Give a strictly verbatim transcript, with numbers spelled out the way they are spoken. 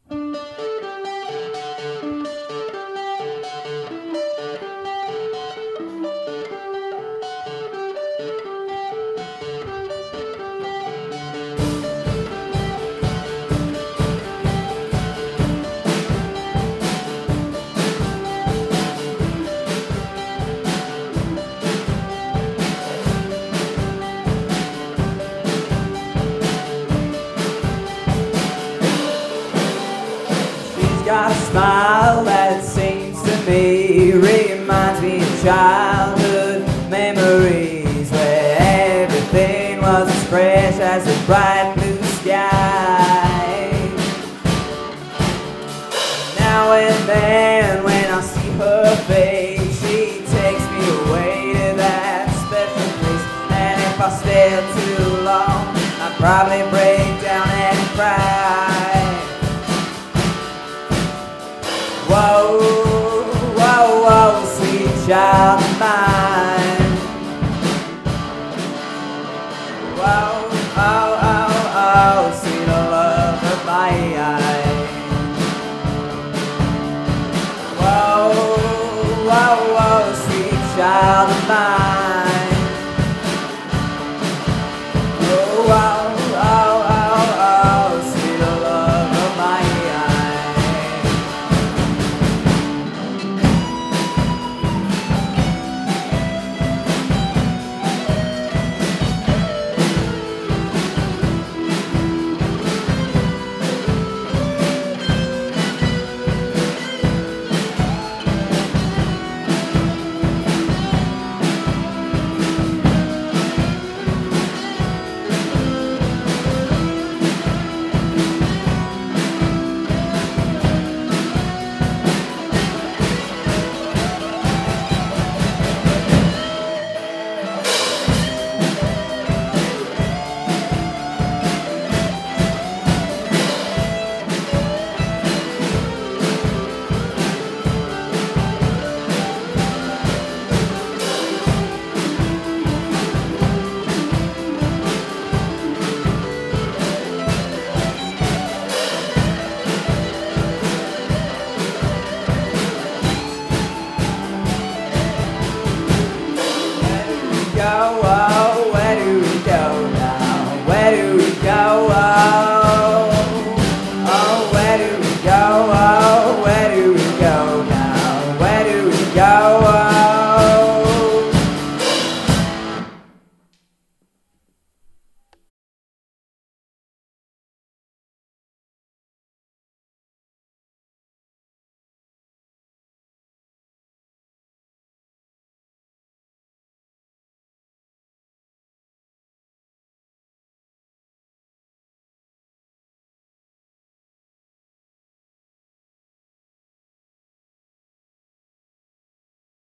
Got a smile that seems to me reminds me of childhood memories where everything was as fresh as the bright blue sky. Now and then when I see her face, she takes me away to that special place, and if I stay too long I'd probably break down and cry. Whoa, whoa, whoa, sweet child of mine. Whoa.